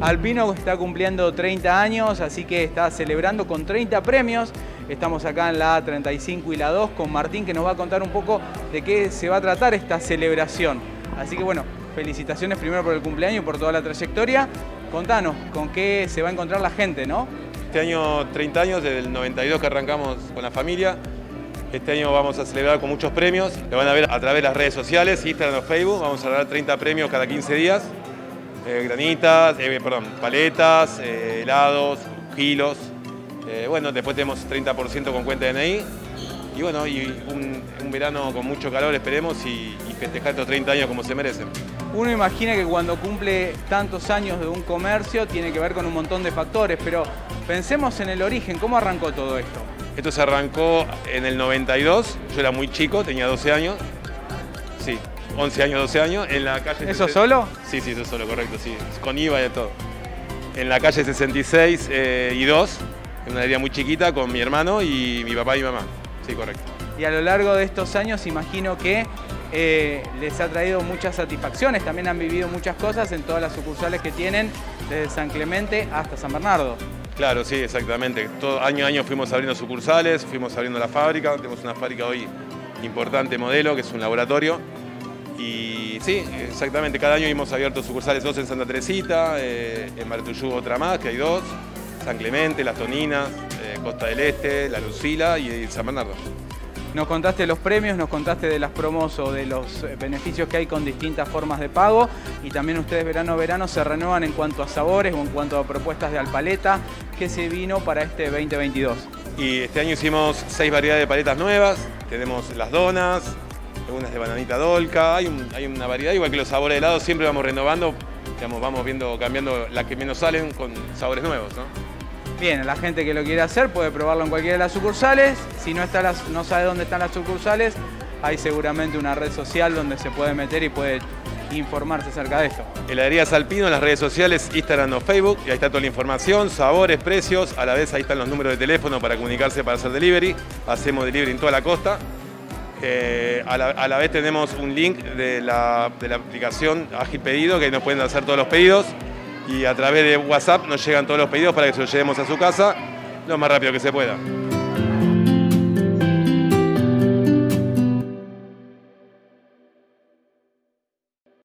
Alpino está cumpliendo 30 años, así que está celebrando con 30 premios. Estamos acá en la A35 y la 2 con Martín, que nos va a contar un poco de qué se va a tratar esta celebración. Así que bueno, felicitaciones primero por el cumpleaños y por toda la trayectoria. Contanos, ¿con qué se va a encontrar la gente, no? Este año 30 años, desde el 92 que arrancamos con la familia. Este año vamos a celebrar con muchos premios. Lo van a ver a través de las redes sociales, Instagram o Facebook. Vamos a dar 30 premios cada 15 días. Paletas, helados, kilos. Bueno, después tenemos 30% con cuenta DNI. Y bueno, un verano con mucho calor esperemos y festejar estos 30 años como se merecen. Uno imagina que cuando cumple tantos años de un comercio tiene que ver con un montón de factores, pero pensemos en el origen, ¿cómo arrancó todo esto? Esto se arrancó en el 92, yo era muy chico, tenía 12 años, sí, 11 años, 12 años, en la calle... ¿Eso solo? Sí, eso solo, correcto, sí, con IVA y todo. En la calle 66 y 2, en una área muy chiquita, con mi hermano y mi papá y mi mamá, sí, correcto. Y a lo largo de estos años imagino que les ha traído muchas satisfacciones, también han vivido muchas cosas en todas las sucursales que tienen, desde San Clemente hasta San Bernardo. Claro, sí, exactamente. Año a año fuimos abriendo sucursales, fuimos abriendo la fábrica. Tenemos una fábrica hoy importante modelo, que es un laboratorio. Y sí, exactamente, cada año hemos abierto sucursales, 2 en Santa Teresita, en Martuyú otra más, que hay 2, San Clemente, Las Toninas, Costa del Este, La Lucila y San Bernardo. Nos contaste los premios, nos contaste de las promos o de los beneficios que hay con distintas formas de pago y también ustedes verano a verano se renuevan en cuanto a sabores o en cuanto a propuestas de alpaleta. ¿Qué se vino para este 2022? Y este año hicimos 6 variedades de paletas nuevas, tenemos las donas, algunas de bananita dolca, hay una variedad, igual que los sabores de helado siempre vamos renovando, digamos, vamos cambiando las que menos salen con sabores nuevos, ¿no? Bien, la gente que lo quiere hacer puede probarlo en cualquiera de las sucursales. Si no sabe dónde están las sucursales, hay seguramente una red social donde se puede meter y puede informarse acerca de esto. Heladerías Alpino en las redes sociales, Instagram o Facebook, y ahí está toda la información, sabores, precios, a la vez ahí están los números de teléfono para comunicarse para hacer delivery. Hacemos delivery en toda la costa. A la vez tenemos un link de la aplicación Ágil Pedido, que nos pueden hacer todos los pedidos. Y a través de WhatsApp nos llegan todos los pedidos para que se los llevemos a su casa lo más rápido que se pueda.